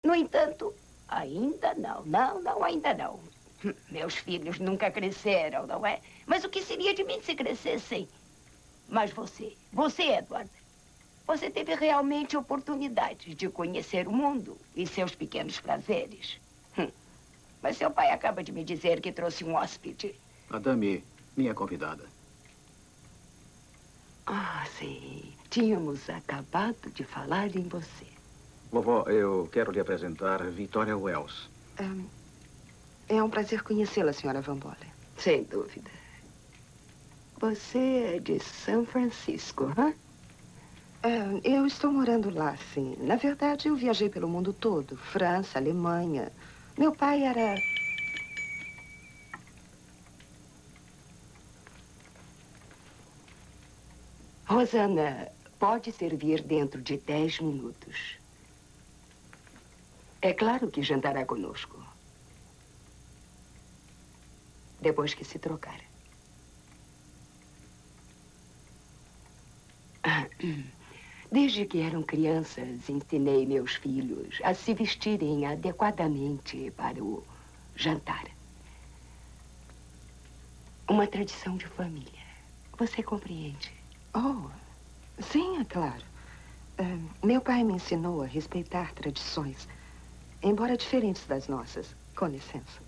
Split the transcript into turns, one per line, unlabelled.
No entanto, ainda não. Não, ainda não. Meus filhos nunca cresceram, não é? Mas o que seria de mim se crescessem? Mas você, Edward, você teve realmente oportunidade de conhecer o mundo e seus pequenos prazeres. Mas seu pai acaba de me dizer que trouxe um hóspede.
Madame, minha convidada.
Ah, sim. Tínhamos acabado de falar em você.
Vovó, eu quero lhe apresentar Victoria Wells.
É um prazer conhecê-la, senhora Van Bolen.
Sem dúvida. Você é de São Francisco, hã?
Eu estou morando lá, sim. Na verdade, eu viajei pelo mundo todo. França, Alemanha. Meu pai era...
Rosana, pode servir dentro de 10 minutos. É claro que jantará conosco. Depois que se trocar. Desde que eram crianças, ensinei meus filhos a se vestirem adequadamente para o jantar. Uma tradição de família. Você compreende?
Oh, sim, é claro. Meu pai me ensinou a respeitar tradições, embora diferentes das nossas. Com licença.